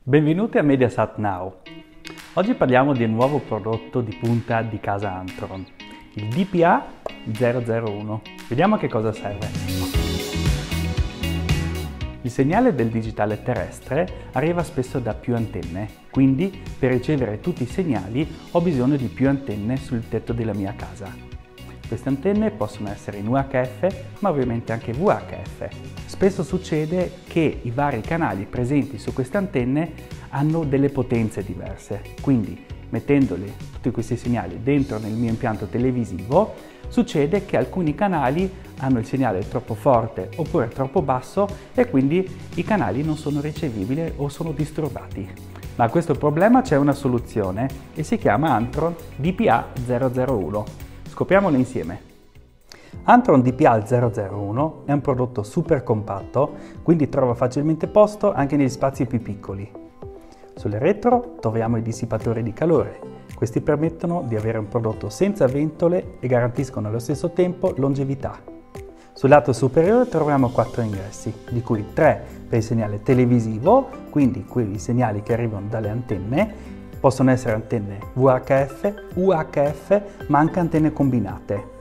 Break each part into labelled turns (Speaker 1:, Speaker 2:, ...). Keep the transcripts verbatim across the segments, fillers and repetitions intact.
Speaker 1: Benvenuti a Mediasat Now. Oggi parliamo di un nuovo prodotto di punta di casa Antron, il D P A zero zero uno. Vediamo a che cosa serve. Il segnale del digitale terrestre arriva spesso da più antenne, quindi per ricevere tutti i segnali ho bisogno di più antenne sul tetto della mia casa. Queste antenne possono essere in U H F, ma ovviamente anche V H F. Spesso succede che i vari canali presenti su queste antenne hanno delle potenze diverse, quindi mettendoli tutti questi segnali dentro nel mio impianto televisivo, succede che alcuni canali hanno il segnale troppo forte oppure troppo basso e quindi i canali non sono ricevibili o sono disturbati. Ma a questo problema c'è una soluzione e si chiama Antron D P A zero zero uno. Scopriamolo insieme. Antron D P A zero zero uno è un prodotto super compatto, quindi trova facilmente posto anche negli spazi più piccoli. Sul retro troviamo i dissipatori di calore. Questi permettono di avere un prodotto senza ventole e garantiscono allo stesso tempo longevità. Sul lato superiore troviamo quattro ingressi, di cui tre per il segnale televisivo, quindi quei segnali che arrivano dalle antenne. Possono essere antenne V H F, U H F, ma anche antenne combinate.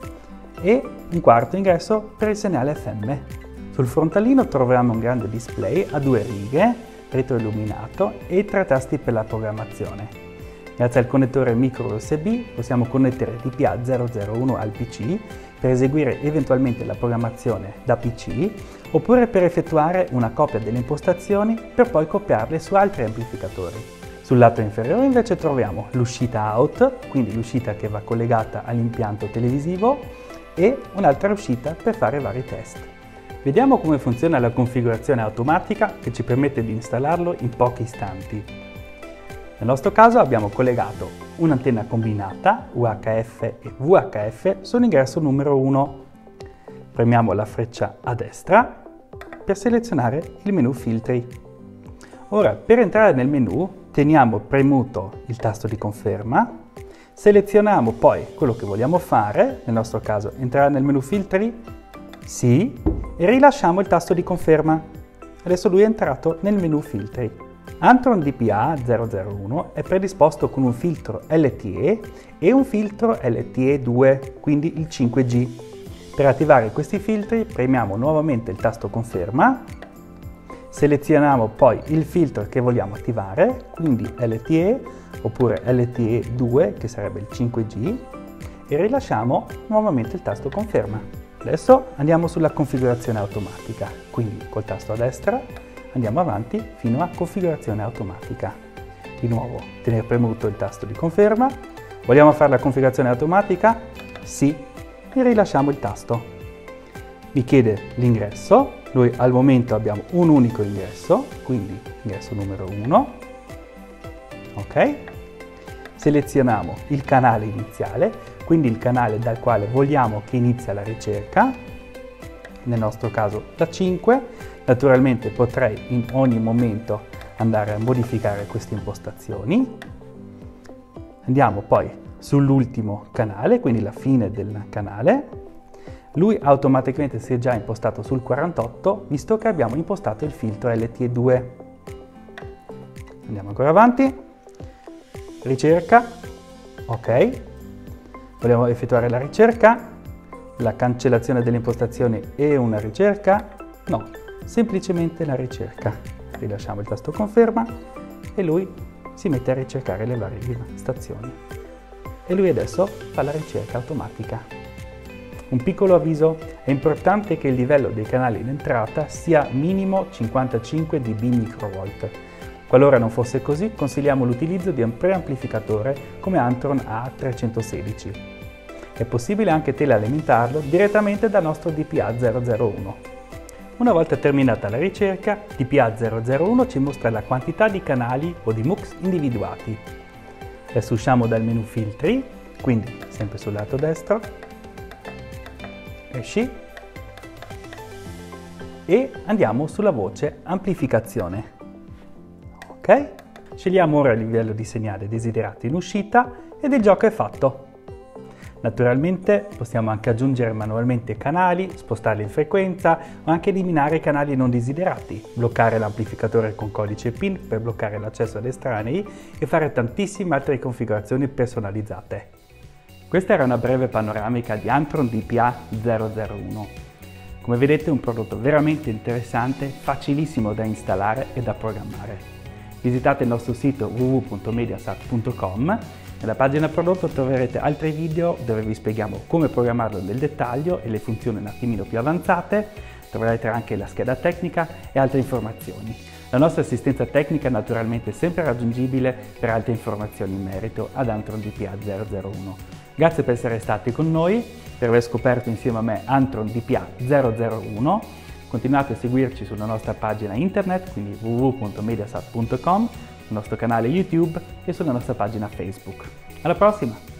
Speaker 1: E un quarto ingresso per il segnale F M. Sul frontalino troviamo un grande display a due righe, retroilluminato e tre tasti per la programmazione. Grazie al connettore micro U S B possiamo connettere D P A zero zero uno al P C per eseguire eventualmente la programmazione da P C oppure per effettuare una copia delle impostazioni per poi copiarle su altri amplificatori. Sul lato inferiore invece troviamo l'uscita out, quindi l'uscita che va collegata all'impianto televisivo, e un'altra uscita per fare vari test. Vediamo come funziona la configurazione automatica che ci permette di installarlo in pochi istanti. Nel nostro caso abbiamo collegato un'antenna combinata U H F e V H F sull'ingresso numero uno. Premiamo la freccia a destra per selezionare il menu filtri. Ora, per entrare nel menu, teniamo premuto il tasto di conferma, selezioniamo poi quello che vogliamo fare, nel nostro caso entrare nel menu filtri, sì, e rilasciamo il tasto di conferma. Adesso lui è entrato nel menu filtri. Antron D P A zero zero uno è predisposto con un filtro L T E e un filtro L T E due, quindi il cinque G. Per attivare questi filtri premiamo nuovamente il tasto conferma, selezioniamo poi il filtro che vogliamo attivare, quindi L T E oppure L T E due, che sarebbe il cinque G, e rilasciamo nuovamente il tasto conferma. Adesso andiamo sulla configurazione automatica, quindi col tasto a destra andiamo avanti fino a configurazione automatica. Di nuovo tenere premuto il tasto di conferma, vogliamo fare la configurazione automatica? Sì, e rilasciamo il tasto. Mi chiede l'ingresso, noi al momento abbiamo un unico ingresso, quindi ingresso numero uno, ok? Selezioniamo il canale iniziale, quindi il canale dal quale vogliamo che inizia la ricerca, nel nostro caso da cinque, naturalmente potrei in ogni momento andare a modificare queste impostazioni. Andiamo poi sull'ultimo canale, quindi la fine del canale. Lui automaticamente si è già impostato sul quarantotto, visto che abbiamo impostato il filtro L T E due. Andiamo ancora avanti, ricerca, ok, vogliamo effettuare la ricerca, la cancellazione delle impostazioni e una ricerca, no, semplicemente la ricerca. Rilasciamo il tasto conferma e lui si mette a ricercare le varie stazioni. E lui adesso fa la ricerca automatica. Un piccolo avviso, è importante che il livello dei canali in entrata sia minimo cinquantacinque decibel microvolt. Qualora non fosse così, consigliamo l'utilizzo di un preamplificatore come Antron A trecentosedici. È possibile anche telealimentarlo direttamente dal nostro D P A zero zero uno. Una volta terminata la ricerca, D P A zero zero uno ci mostra la quantità di canali o di mux individuati. Adesso usciamo dal menu filtri, quindi sempre sul lato destro, esci e andiamo sulla voce amplificazione. Ok? Scegliamo ora il livello di segnale desiderato in uscita ed il gioco è fatto. Naturalmente possiamo anche aggiungere manualmente canali, spostarli in frequenza o anche eliminare i canali non desiderati, bloccare l'amplificatore con codice PIN per bloccare l'accesso ad estranei e fare tantissime altre configurazioni personalizzate. Questa era una breve panoramica di Antron D P A zero zero uno. Come vedete è un prodotto veramente interessante, facilissimo da installare e da programmare. Visitate il nostro sito w w w punto mediasat punto com. Nella pagina prodotto troverete altri video dove vi spieghiamo come programmarlo nel dettaglio e le funzioni un attimino più avanzate. Troverete anche la scheda tecnica e altre informazioni. La nostra assistenza tecnica è naturalmente sempre raggiungibile per altre informazioni in merito ad Antron D P A zero zero uno. Grazie per essere stati con noi, per aver scoperto insieme a me Antron D P A zero zero uno. Continuate a seguirci sulla nostra pagina internet, quindi w w w punto mediasat punto com, sul nostro canale YouTube e sulla nostra pagina Facebook. Alla prossima!